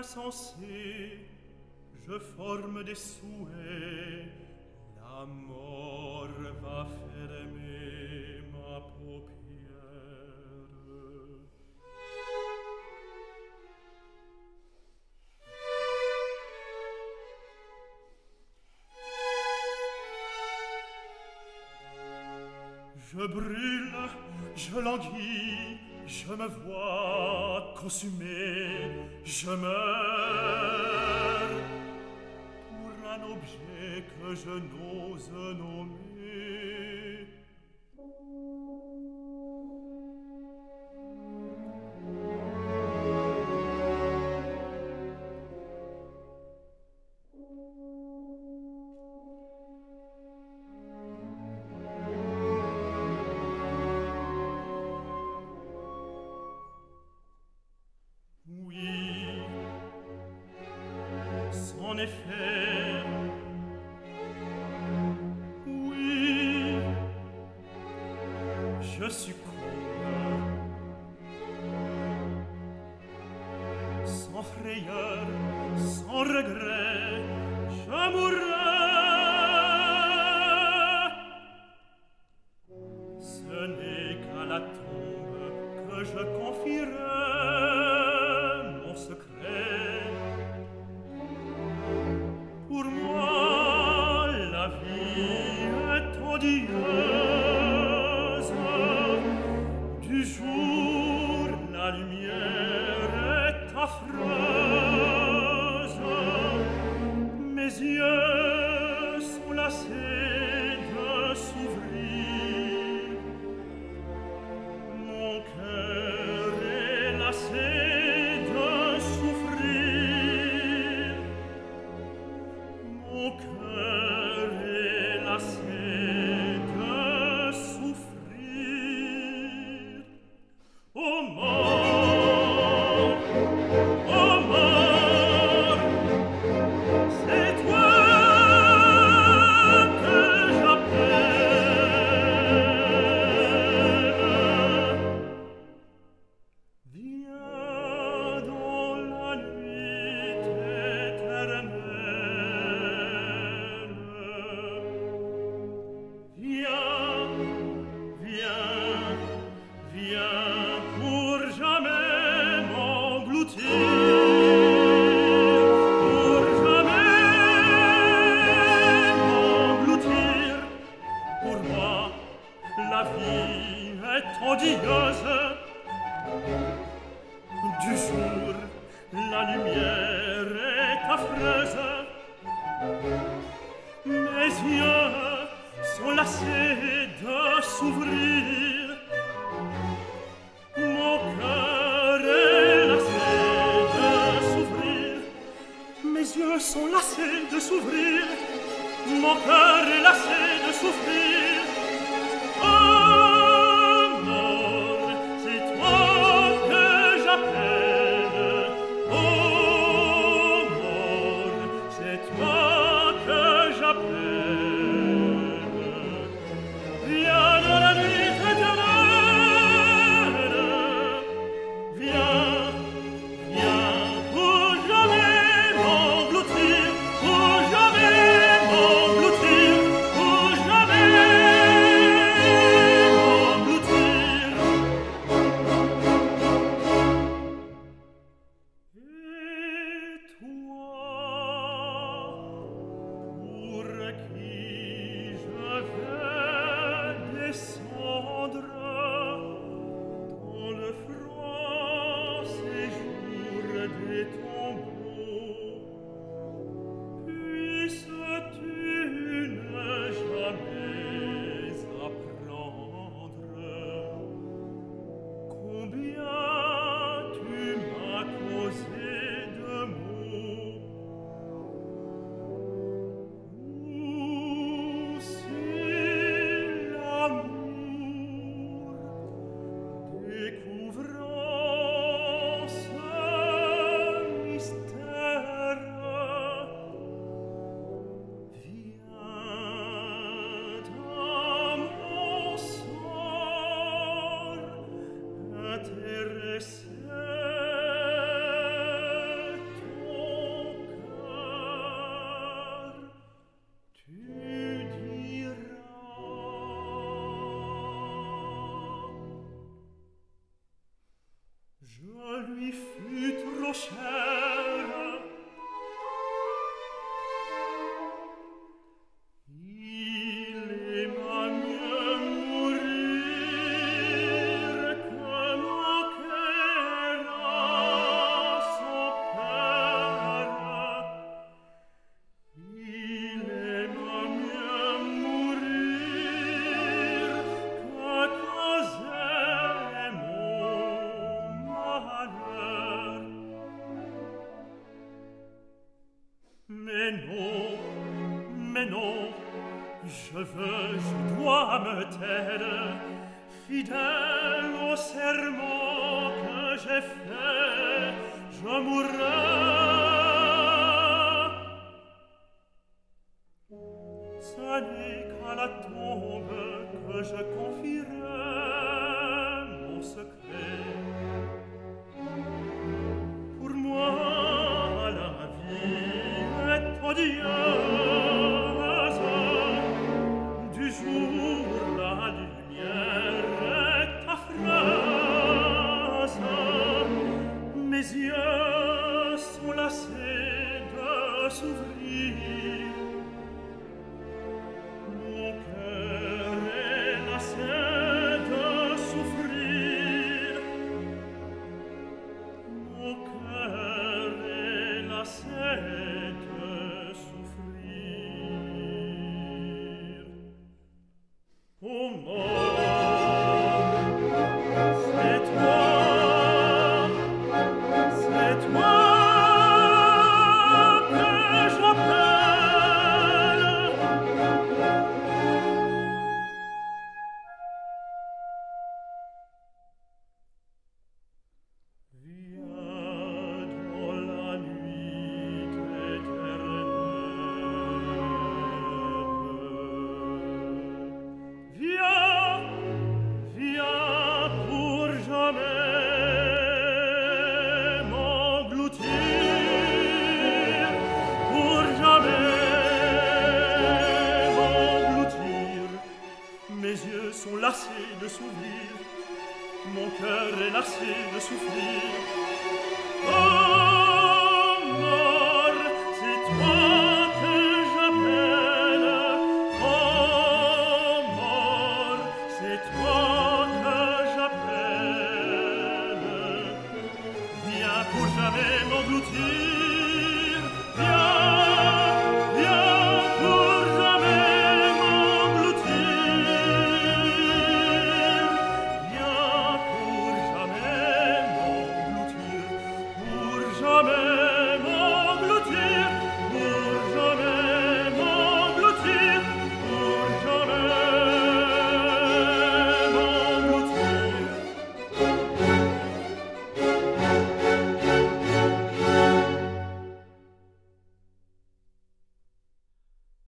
insensé, je forme des souhaits, la mort va fermer ma paupière. Je brûle, je languis, je me vois consumé, je meurs pour un objet que je n'ose nommer. En effet, oui, je succombe, sans frayeur, sans regret, je mourrai. Ce n'est qu'à la tombe que je confierai mon secret. Pour moi, la vie est odieuse. Du jour, la lumière est affreuse. Mes yeux sont lassés de s'ouvrir. Mon cœur est lassé de souffrir. Mon cœur est lassé de souffrir. Ô mort, c'est toi que j'appelle. Viens dans la nuit éternelle. Viens, viens, viens pour jamais m'engloutir, pour jamais m'engloutir. Pour moi, la vie est odieuse. Du jour, la lumière est affreuse. Mes yeux sont lassés de s'ouvrir. Mon cœur est lassé de s'ouvrir. Mes yeux sont lassés de s'ouvrir. Mon cœur est lassé de souffrir. Oh, mort, c'est toi que j'appelle. Oh, mort, c'est toi que j'appelle. Viens dans la nuit éternelle. Viens, viens pour jamais m'engloutir, pour jamais m'engloutir, pour jamais m'engloutir. Et toi, pour qui je vais descendre dans le froid séjour des tombeaux, puisses-tu ne jamais apprendre combien tu m'as causé de maux. Ou si l'amour, découvrant ce mystère, vient dans mon sort intéresser chair. Il aima mieux mourir que moquer à son père. Il aima mieux mourir que causer mon malheur. Mais non, je dois me taire, fidèle au serment que j'ai fait, je mourrai. Ce n'est qu'à la tombe que je confierai mon secret. Pour moi, la vie est odieuse. Du jour, la lumière est affreuse. Mes yeux sont lassés de s'ouvrir. Mon cœur est lassé de souffrir. Mon cœur est lassé de souffrir. Oh mort, c'est toi que j'appelle. Viens dans la nuit éternelle. Viens pour jamais m'engloutir, pour jamais m'engloutir. Mes yeux sont lassés de s'ouvrir, mon cœur est lassé de souffrir. Oh, mort, c'est toi que j'appelle. Oh, mort, c'est toi que j'appelle. Viens pour jamais m'engloutir.